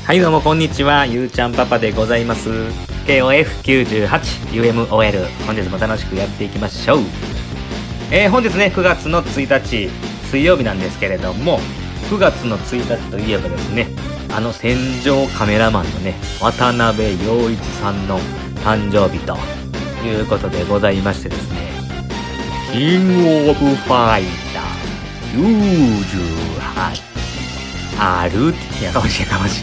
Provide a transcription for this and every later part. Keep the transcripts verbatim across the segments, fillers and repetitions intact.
はいどうもこんにちは、ゆうちゃんパパでございます。 ケーオーエフきゅうじゅうはち ユーエムオーエル 本日も楽しくやっていきましょう。えー、本日ねくがつのついたち水曜日なんですけれども、くがつのついたちといえばですね、あの戦場カメラマンのね渡辺陽一さんの誕生日ということでございましてですね、キングオブファイターきゅうじゅうはちあるってやかましいやかましい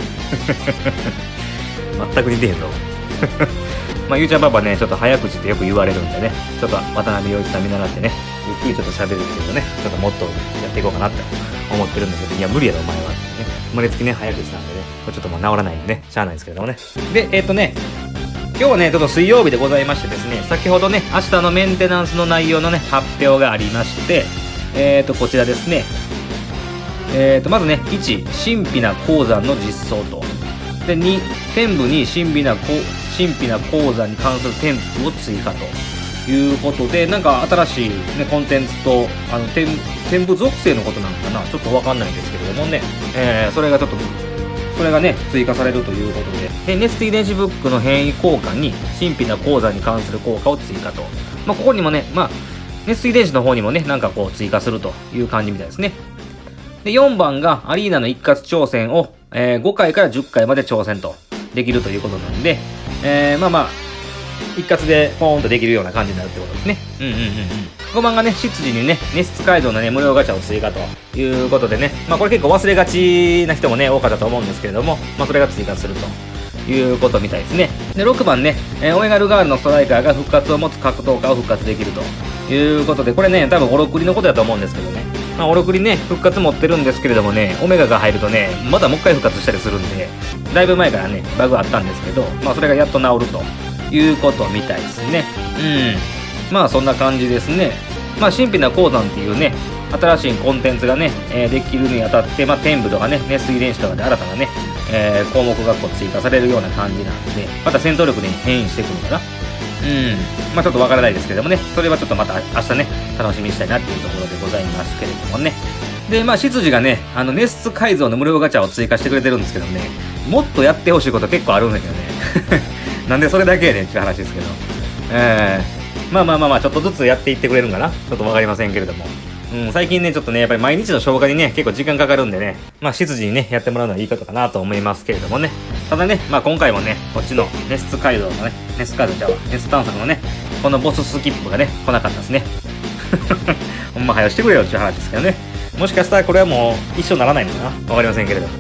全く似てへんぞまあゆうちゃんパパねちょっと早口ってよく言われるんでね、ちょっと渡辺陽一さん見習ってねゆっくりちょっと喋るっていうのね、ちょっともっとやっていこうかなって思ってるんですけど、いや無理やろお前はってね、生まれつきね早口なんでね、これちょっともう治らないんでねしゃあないんですけれどもね。でえっ、ー、とね今日はねちょっと水曜日でございましてですね、先ほどね明日のメンテナンスの内容のね発表がありまして、えっ、ー、とこちらですね、えー、とまずねいち神秘な鉱山の実装と、でに天部に神秘な神秘な鉱山に関する添付を追加ということで、なんか新しい、ね、コンテンツとあの天天部属性のことなのかなちょっとわかんないんですけれどもね、えー、それがちょっとそれがね追加されるということで、ネスト遺伝子ブックの変異効果に神秘な鉱山に関する効果を追加と、まあ、ここにもねまあネスト遺伝子の方にもねなんかこう追加するという感じみたいですね。でよんばんがアリーナの一括挑戦を、えー、ごかいからじゅっかいまで挑戦とできるということなんで、えー、まあまあ一括でポーンとできるような感じになるってことですね。うんうんうんうん。ごばんがね執事にね熱質改造のね無料ガチャを追加ということでね、まあこれ結構忘れがちな人もね多かったと思うんですけれども、まあそれが追加するということみたいですね。でろくばんね、えー、オメガルガールのストライカーが復活を持つ格闘家を復活できるということで、これね多分オロクリのことだと思うんですけどね、まあ、オロクリね復活持ってるんですけれどもね、オメガが入るとねまだもう一回復活したりするんで、だいぶ前からねバグあったんですけど、まあそれがやっと治るということみたいですね。うん、まあそんな感じですね。まあ神秘な鉱山っていうね新しいコンテンツがね、えー、できるにあたって、まあ天部とかね熱水遺伝子とかで新たなね、えー、項目がこう追加されるような感じなんで、また戦闘力に変異していくのかな。うん、まあちょっとわからないですけどもね、それはちょっとまた明日ね楽しみにしたいなっていうところでございますけれどもね。でまあ執事がねあの熱質改造の無料ガチャを追加してくれてるんですけどね、もっとやってほしいこと結構あるんだけどねなんでそれだけやねんっていう話ですけど、えー、まあまあまあまあちょっとずつやっていってくれるんかな、ちょっとわかりませんけれども、うん、最近ねちょっとねやっぱり毎日の消化にね結構時間かかるんでね、まあ執事にねやってもらうのはいいことかなと思いますけれどもね。ただねまあ今回もねこっちの熱質改造のね熱質改造ちゃうわ熱探索のねこのボススキップがね来なかったですねほんま早してくれよっていう話ですけどね、もしかしたらこれはもう一生ならないのかなわかりませんけれども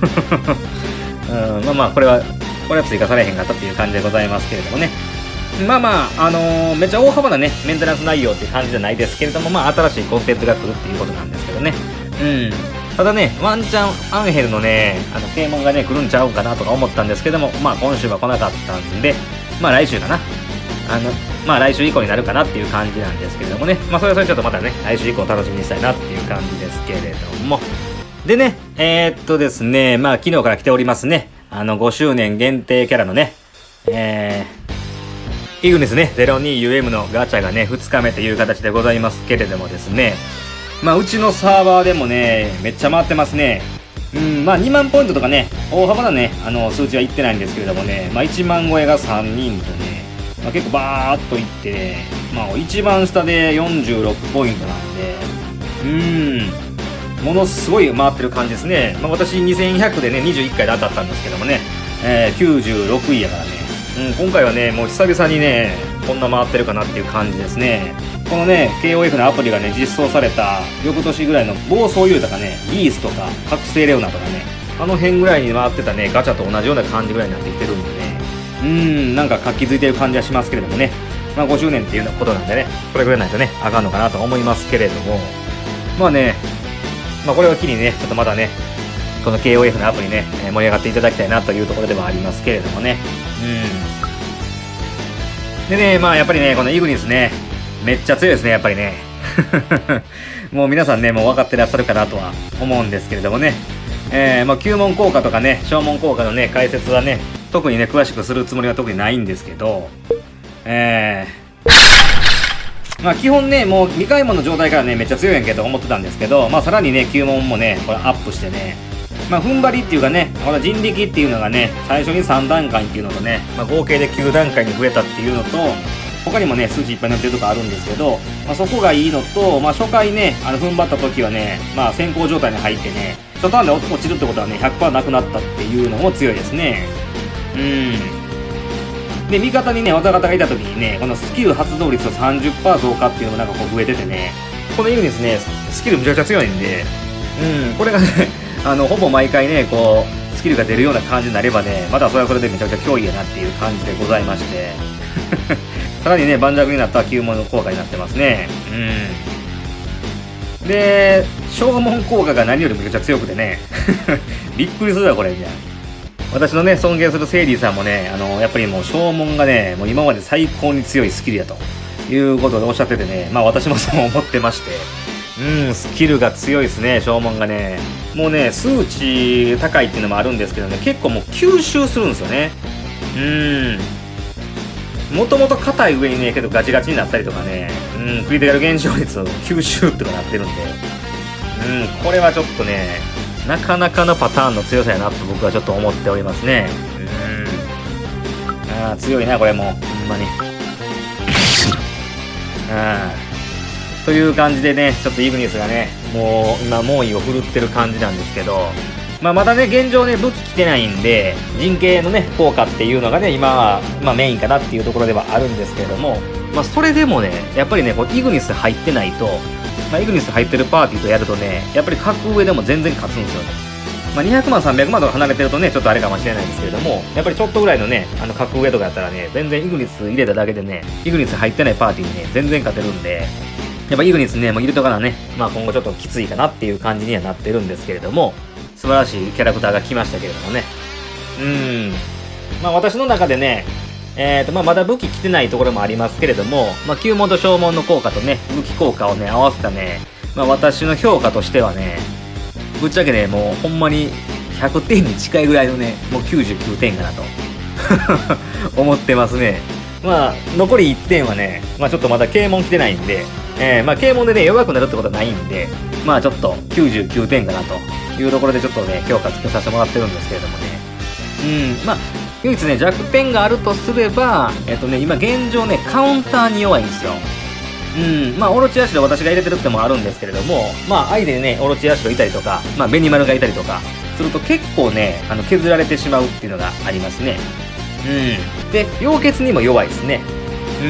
うん、まあまあこれはこれは追加されへんかったっていう感じでございますけれどもね、まあまああのー、めっちゃ大幅なねメンテナンス内容っていう感じじゃないですけれども、まあ新しいコンテンツが来るっていうことなんですけどね。うんただねワンチャンアンヘルのねあの啓蒙がね来るんちゃうかなとか思ったんですけども、まあ今週は来なかったんで、まあ来週かな、あのまあ来週以降になるかなっていう感じなんですけれどもね、まあそれはそれちょっとまたね来週以降楽しみにしたいなっていう感じですけれども、でねえー、っとですねまあ昨日から来ておりますねあのごしゅうねん限定キャラのねえーイグニスね ゼロにユーエム のガチャがねふつかめという形でございますけれどもですね、まあうちのサーバーでもねめっちゃ回ってますね。うんまあにまんポイントとかね大幅なねあの数値はいってないんですけれどもね、まあいちまん超えがさんにんとね、まあ、結構バーっといってね、まあ一番下でよんじゅうろくポイントなんで、うんものすごい回ってる感じですね。まあ私にせんひゃくでねにじゅういっかいで当たったんですけどもね、えー、きゅうじゅうろくいやからね、うん今回はねもう久々にねこんな回ってるかなっていう感じですね。このね ケーオーエフ のアプリがね実装された翌年ぐらいの暴走ユーとかねギースとか覚醒レオナとかねあの辺ぐらいに回ってたねガチャと同じような感じぐらいになってきてるんでね、うーんなんか活気づいてる感じはしますけれどもね、まあごしゅうねんっていうことなんでねこれぐらいないとねあかんのかなと思いますけれども、まあねまあこれを機にねちょっとまたねこの ケーオーエフ のアプリね盛り上がっていただきたいなというところではありますけれどもね、うんでねまあやっぱりねこのイグニスねめっちゃ強いですねやっぱりねもう皆さんねもう分かってらっしゃるかなとは思うんですけれどもね、えー、まあ吸問効果とかね消耗効果のね解説はね特にね詳しくするつもりは特にないんですけど、えー、まあ基本ねもう未開門の状態からねめっちゃ強いんやんけど思ってたんですけど、まあさらにね吸問もねこれアップしてねまあ、踏ん張りっていうかね、この人力っていうのがね、最初にさん段階っていうのとね、まあ、合計できゅう段階に増えたっていうのと、他にもね、数値いっぱい載ってるとこあるんですけど、まあ、そこがいいのと、まあ、初回ね、あの、踏ん張った時はね、まあ、先行状態に入ってね、初ターンで落ちるってことはね、ひゃくパーセント なくなったっていうのも強いですね。うん。で、味方にね、技方がいた時にね、このスキル発動率の さんじゅっパーセント 増加っていうのがなんかこう増えててね、このイグニスね、スキルむちゃくちゃ強いんで、うん、これがね、あの、ほぼ毎回ね、こう、スキルが出るような感じになればね、またそれはそれでめちゃくちゃ脅威やなっていう感じでございまして、さらにね、盤石になった旧物の効果になってますね。うん。で、消耗効果が何よりめちゃくちゃ強くてね、びっくりするわ、これ、みたいな。私のね、尊敬するセイリーさんもね、あの、やっぱりもう消耗がね、もう今まで最高に強いスキルやということでおっしゃっててね、まあ私もそう思ってまして、うん、スキルが強いですね、消耗がね。もうね、数値高いっていうのもあるんですけどね、結構もう吸収するんですよね。うん。もともと硬い上にね、けどガチガチになったりとかね、うん、クリティカル減少率を吸収ってのがなってるんで、うん、これはちょっとね、なかなかのパターンの強さやなと僕はちょっと思っておりますね。うん。ああ、強いな、これもう、ほんまに。ああ。という感じでね、ちょっとイグニスがね、もう今猛威を振るってる感じなんですけど、まあまだね、現状ね、武器来てないんで、陣形のね、効果っていうのがね、今は、まあメインかなっていうところではあるんですけれども、まあそれでもね、やっぱりね、こうイグニス入ってないと、まあイグニス入ってるパーティーとやるとね、やっぱり格上でも全然勝つんですよね。まあにひゃくまん、さんびゃくまんとか離れてるとね、ちょっとあれかもしれないですけれども、やっぱりちょっとぐらいのね、あの格上とかやったらね、全然イグニス入れただけでね、イグニス入ってないパーティーにね、全然勝てるんで、やっぱイグニスね、もう入れとかなね、まあ今後ちょっときついかなっていう感じにはなってるんですけれども、素晴らしいキャラクターが来ましたけれどもね。うーん。まあ私の中でね、えーと、まあまだ武器来てないところもありますけれども、まあ旧門と小門の効果とね、武器効果をね、合わせたね、まあ私の評価としてはね、ぶっちゃけね、もうほんまにひゃくてんに近いぐらいのね、もうきゅうじゅうきゅうてんかなと思ってますね。まあ残りいってんはね、まあちょっとまだ啓蒙来てないんで、えー、まあ啓蒙でね、弱くなるってことはないんで、まあちょっときゅうじゅうきゅうてんかなというところでちょっとね、評価つけさせてもらってるんですけれどもね。うん、まあ、唯一ね、弱点があるとすれば、えっとね、今現状ね、カウンターに弱いんですよ。うん、まあ、オロチヤシロ私が入れてるってもあるんですけれども、まあ、相手にね、オロチヤシロいたりとか、まあ、ベニマルがいたりとか、すると結構ね、あの、削られてしまうっていうのがありますね。うん。で、溶血にも弱いですね。うん。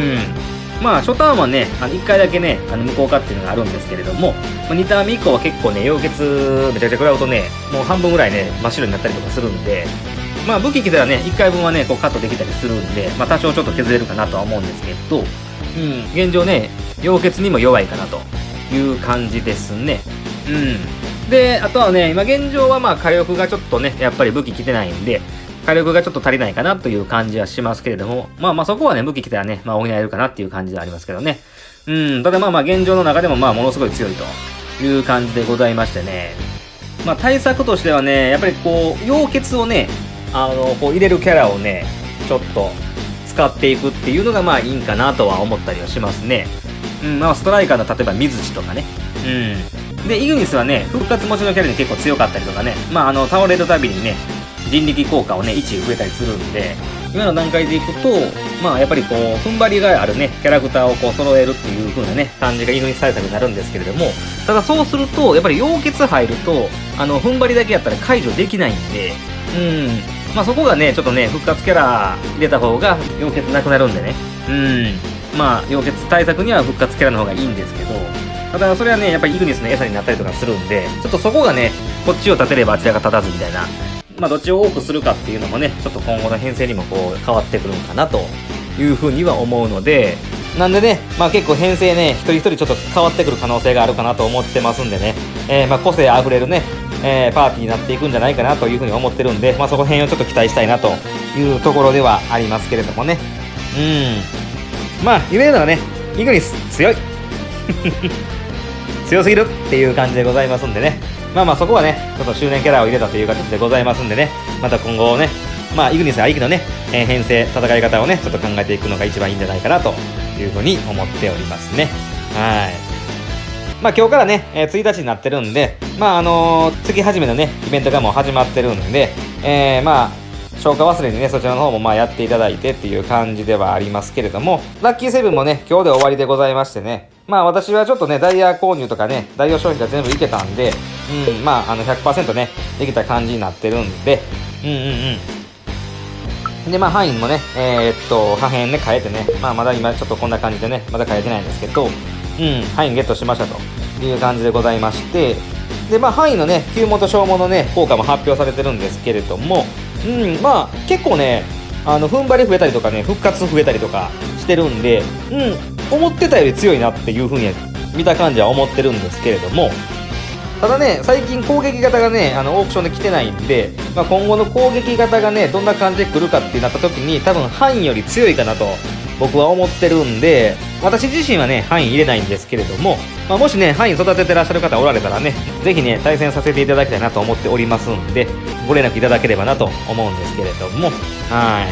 まあ、初ターンはね、あの、いっかいだけね、あの、無効化っていうのがあるんですけれども、にターン目以降は結構ね、溶血めちゃくちゃ食らうとね、もう半分ぐらいね、真っ白になったりとかするんで、まあ、武器来たらね、いっかいぶんはね、こうカットできたりするんで、まあ、多少ちょっと削れるかなとは思うんですけど、うん、現状ね、溶血にも弱いかなという感じですね。うん。で、あとはね、今現状はまあ火力がちょっとね、やっぱり武器来てないんで、火力がちょっと足りないかなという感じはしますけれども、まあまあそこはね、武器来たらね、まあ補えるかなっていう感じではありますけどね。うん、ただまあまあ現状の中でもまあものすごい強いという感じでございましてね。まあ対策としてはね、やっぱりこう、溶血をね、あの、こう入れるキャラをね、ちょっと使っていくっていうのがまあいいんかなとは思ったりはしますね。うん、まあストライカーの例えば水地とかね。うん。で、イグニスはね、復活持ちのキャラに結構強かったりとかね、まああの、倒れるたびにね、人力効果をね、いち増えたりするんで、今の段階でいくと、まあやっぱりこう、踏ん張りがあるね、キャラクターをこう揃えるっていう風なね、感じがイグニス対策になるんですけれども、ただそうすると、やっぱり溶血入ると、あの、踏ん張りだけやったら解除できないんで、うん。まあそこがね、ちょっとね、復活キャラ入れた方が溶血なくなるんでね。うん。まあ、溶血対策には復活キャラの方がいいんですけど、ただそれはね、やっぱりイグニスの餌になったりとかするんで、ちょっとそこがね、こっちを立てればあちらが立たずみたいな、まあどっちを多くするかっていうのもね、ちょっと今後の編成にもこう変わってくるのかなというふうには思うので、なんでね、まあ結構編成ね、一人一人ちょっと変わってくる可能性があるかなと思ってますんでね、えー、まあ個性あふれるね、えー、パーティーになっていくんじゃないかなというふうに思ってるんで、まあそこら辺をちょっと期待したいなというところではありますけれどもね。うん。まあ言えるのはね、イグニス強い強すぎるっていう感じでございますんでね。まあまあそこはね、ちょっと周年キャラを入れたという形でございますんでね、また今後ね、まあイグニスありきのね、えー、編成、戦い方をね、ちょっと考えていくのが一番いいんじゃないかなというふうに思っておりますね。はい。 まあ今日からね、えー、ついたちになってるんで、まああのー、月始めのね、イベントがもう始まってるんで、えー、まあ、消化忘れにね、そちらの方もまあやっていただいてっていう感じではありますけれども、ラッキーセブンもね、今日で終わりでございましてね、まあ私はちょっとね、ダイヤ購入とかね、代用商品が全部いけたんで、うん、まああの ひゃくパーセント ね、できた感じになってるんで、うんうんうん。で、まあ範囲もね、えー、っと、破片ね、変えてね、まあまだ今ちょっとこんな感じでね、まだ変えてないんですけど、うん、範囲ゲットしましたという感じでございまして、で、まあ範囲のね、旧元消耗のね、効果も発表されてるんですけれども、うん、まあ結構ね、あの踏ん張り増えたりとかね、復活増えたりとかしてるんで、うん、思ってたより強いなっていう風に見た感じは思ってるんですけれども、ただね、最近攻撃型がね、あのオークションで来てないんで、まあ、今後の攻撃型がね、どんな感じで来るかってなった時に、多分範囲より強いかなと僕は思ってるんで、私自身はね、範囲入れないんですけれども、まあ、もしね、範囲育ててらっしゃる方おられたらね、ぜひね、対戦させていただきたいなと思っておりますんで、ご連絡いただければなと思うんですけれども、はい。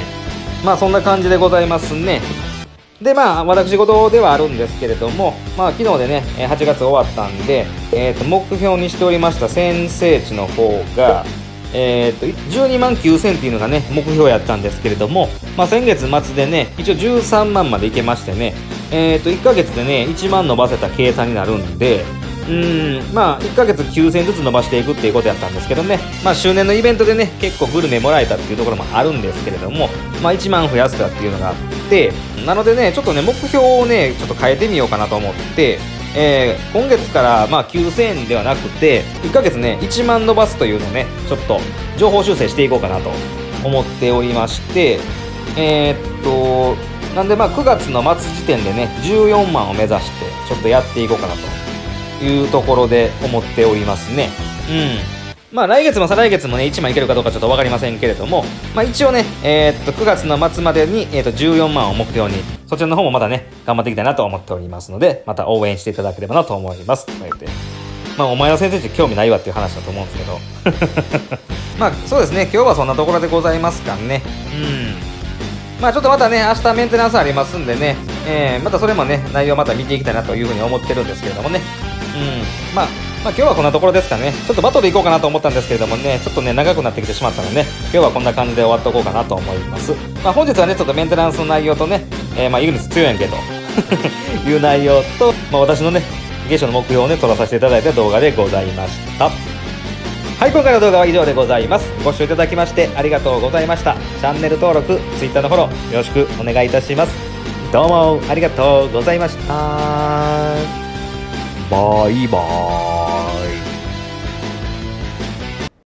まあそんな感じでございますね。で、まあ、私事ではあるんですけれども、まあ、昨日でね、はちがつ終わったんで、えっと、目標にしておりました先制値の方が、えっと、じゅうにまんきゅうせんっていうのがね、目標やったんですけれども、まあ、先月末でね、一応じゅうさんまんまでいけましてね、えっと、いっかげつでね、いちまん伸ばせた計算になるんで、うーん、まあ、いっかげつきゅうせんずつ伸ばしていくっていうことやったんですけどね、まあ、周年のイベントでね、結構グルメもらえたっていうところもあるんですけれども、まあ、いちまん増やせたっていうのがあって、なのでね、ちょっとね、目標をね、ちょっと変えてみようかなと思って、えー、今月からまあきゅうせんえんではなくて、いっかげつね、いちまん伸ばすというのをね、ちょっと情報修正していこうかなと思っておりまして、えー、っと、なんでまあくがつの末時点でね、じゅうよんまんを目指して、ちょっとやっていこうかなというところで思っておりますね。うん。まあ来月も再来月もね、いちまんいけるかどうかちょっとわかりませんけれども、まあ一応ね、えー、っと、くがつの末までに、えー、っと、じゅうよんまんを目標に、そちらの方もまたね、頑張っていきたいなと思っておりますので、また応援していただければなと思います。とか言って。まあお前の先生って興味ないわっていう話だと思うんですけど。まあそうですね、今日はそんなところでございますかね。うん。まあちょっとまたね、明日メンテナンスありますんでね、えー、またそれもね、内容また見ていきたいなというふうに思ってるんですけれどもね。うん。まあ、まあ今日はこんなところですかね。ちょっとバトル行こうかなと思ったんですけれどもね、ちょっとね、長くなってきてしまったのでね、今日はこんな感じで終わっておこうかなと思います。まあ本日はね、ちょっとメンテナンスの内容とね、えー、まあイグニス強いやんけという内容と、まあ私のね、月初の目標をね、撮らさせていただいた動画でございました。はい、今回の動画は以上でございます。ご視聴いただきましてありがとうございました。チャンネル登録、Twitter のフォローよろしくお願いいたします。どうもありがとうございました。バイバーイ。